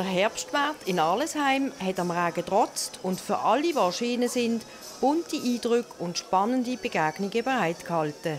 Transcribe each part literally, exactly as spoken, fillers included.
Herbstmarkt in Arlesheim hat am Regen getrotzt und für alle, die erschienen sind, bunte Eindrücke und spannende Begegnungen bereitgehalten.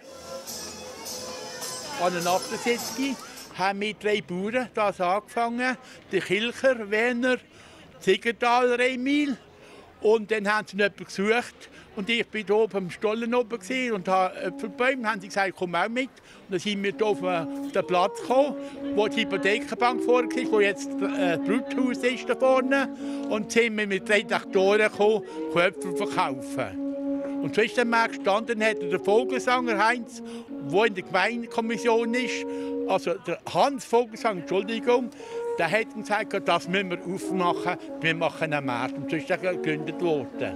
An der achtundsechzig haben wir drei Bauern das angefangen. Der Kilcher, Werner, Ziegertaler, Emil. Und dann haben sie jemanden gesucht. Und ich war hier oben am Stollen oben und habe Äpfelbäume. Haben sie gesagt, komm auch mit. Und dann sind wir hier auf den Platz gekommen, wo die Hypothekenbank vorne war, wo jetzt das Bruthaus ist da vorne. Und sind wir mit drei Traktoren gekommen, um Äpfel zu verkaufen. Und zwischen dem gestanden hat der Vogelsanger Heinz, der in der Gemeindekommission ist, also der Hans Vogelsanger, Entschuldigung, der hat gesagt, das müssen wir aufmachen, wir machen einen Markt. Und so ist er gegründet worden.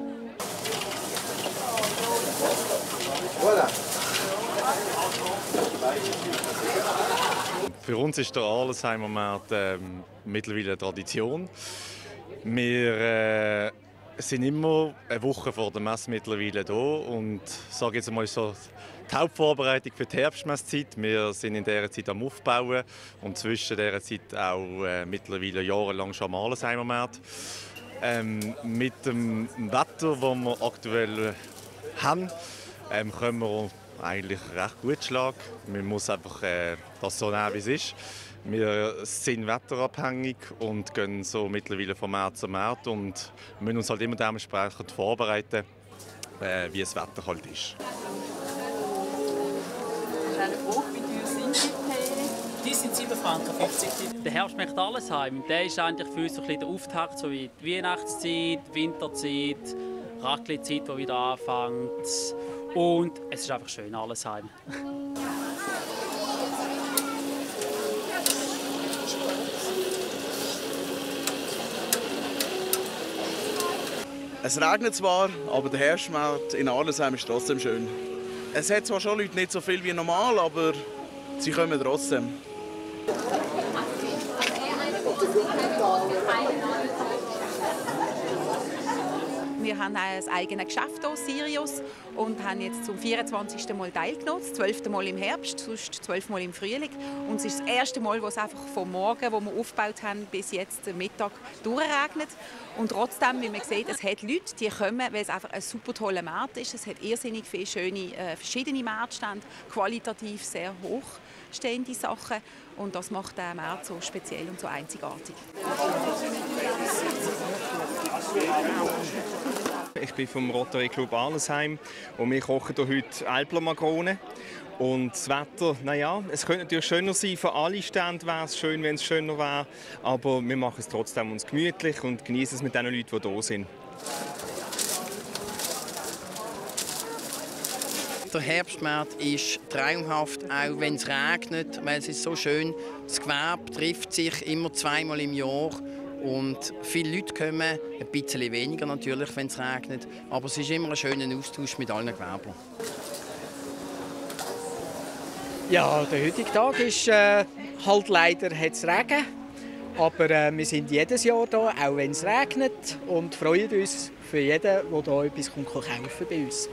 Voilà. Für uns ist der Arlesheimer Markt äh, mittlerweile eine Tradition. Wir äh, sind immer eine Woche vor der Messe mittlerweile da und sage jetzt mal so die Hauptvorbereitung für die Herbstmesszeit. Wir sind in dieser Zeit am Aufbauen und zwischen dieser Zeit auch äh, mittlerweile jahrelang schon am Arlesheimer Markt. Ähm, mit dem Wetter, das wir aktuell haben, ähm, können wir eigentlich recht gut schlagen. Man muss einfach äh, das so nehmen, wie es ist. Wir sind wetterabhängig und gehen so mittlerweile von März zu März und müssen uns halt immer dementsprechend vorbereiten, äh, wie das Wetter halt ist. Die sind sieben Franken fünfzig. Der Herbstmarkt Arlesheim, der ist eigentlich für uns so ein bisschen der Auftakt, so wie die Weihnachtszeit, die Winterzeit, Raclette-Zeit, die wieder anfängt. Und es ist einfach schön, Arlesheim. Es regnet zwar, aber der Herbstmarkt in Arlesheim ist trotzdem schön. Es hat zwar schon Leute nicht so viel wie normal, aber sie kommen trotzdem. Wir haben ein eigenes Geschäft hier, Sirius, und haben jetzt zum vierundzwanzigsten Mal teilgenommen, das zwölfte Mal im Herbst, sonst zwölf Mal im Frühling. Und es ist das erste Mal, wo es einfach vom Morgen, wo wir aufgebaut haben, bis jetzt am Mittag durchregnet. Und trotzdem, wie man sieht, es hat Leute, die kommen, weil es einfach ein super toller Markt ist. Es hat irrsinnig viele schöne, äh, verschiedene Marktstände, qualitativ sehr hochstehende Sachen. Und das macht den Markt so speziell und so einzigartig. Ich bin vom Rotary Club Arlesheim und wir kochen hier heute Älpler Makronen. Und das Wetter, naja, es könnte natürlich schöner sein. Für alle Stände wäre es schön, wenn es schöner wäre. Aber wir machen es trotzdem uns gemütlich und genießen es mit den Leuten, die hier sind. Der Herbstmarkt ist traumhaft, auch wenn es regnet, weil es ist so schön. Das Gewerbe trifft sich immer zweimal im Jahr und viele Leute kommen, ein bisschen weniger natürlich, wenn es regnet, aber es ist immer ein schöner Austausch mit allen Gewerblern. Ja, der heutige Tag ist äh, halt leider hat's Regen, aber äh, wir sind jedes Jahr da, auch wenn es regnet, und freuen uns für jeden, der hier etwas kaufen kann bei uns.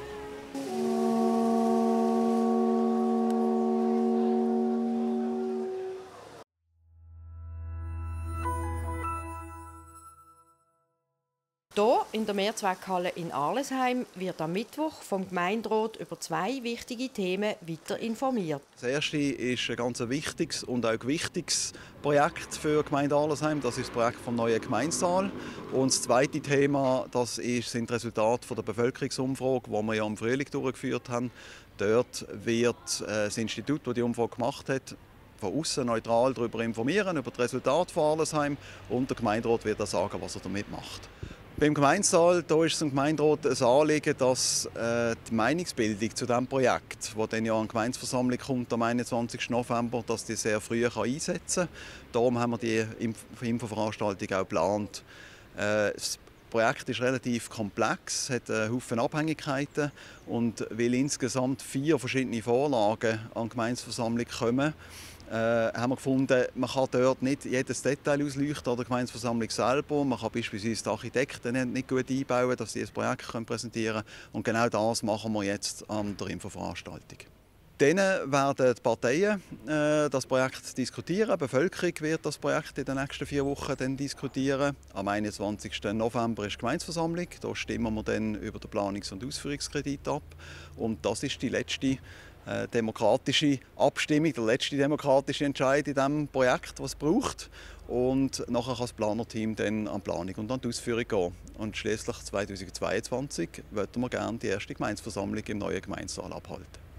Hier in der Mehrzweckhalle in Arlesheim wird am Mittwoch vom Gemeinderat über zwei wichtige Themen weiter informiert. Das erste ist ein ganz wichtiges und auch wichtiges Projekt für die Gemeinde Arlesheim. Das ist das Projekt vom neuen Gemeindesaal. Und das zweite Thema, das ist, sind die Resultate der Bevölkerungsumfrage, die wir ja im Frühling durchgeführt haben. Dort wird das Institut, das die Umfrage gemacht hat, von außen neutral darüber informieren, über das Resultat von Arlesheim. Und der Gemeinderat wird dann sagen, was er damit macht. Beim Gemeindesaal da ist es dem Gemeinderat ein Anliegen, dass äh, die Meinungsbildung zu diesem Projekt, das dann ja an die Gemeindeversammlung kommt am einundzwanzigsten November, dass die sehr früh kann einsetzen kann. Darum haben wir die Infoveranstaltung auch geplant. Äh, das Projekt ist relativ komplex, hat einen Haufen Abhängigkeiten, und weil insgesamt vier verschiedene Vorlagen an die Gemeindeversammlung kommen, Äh, haben wir gefunden, man kann dort nicht jedes Detail ausleuchten an der Gemeindeversammlung selber. Man kann beispielsweise die Architekten nicht gut einbauen, dass sie das Projekt präsentieren können. Und genau das machen wir jetzt an der Infoveranstaltung. denen werden die Parteien äh, das Projekt diskutieren. Die Bevölkerung wird das Projekt in den nächsten vier Wochen dann diskutieren. Am einundzwanzigsten November ist die Gemeindeversammlung. Da stimmen wir dann über den Planungs- und Ausführungskredit ab. Und das ist die letzte äh, demokratische Abstimmung, der letzte demokratische Entscheid in diesem Projekt, was es braucht. Und nachher kann das Planerteam dann an die Planung und an die Ausführung gehen. Und schließlich zweitausendzweiundzwanzig wollen wir gerne die erste Gemeindeversammlung im neuen Gemeindesaal abhalten.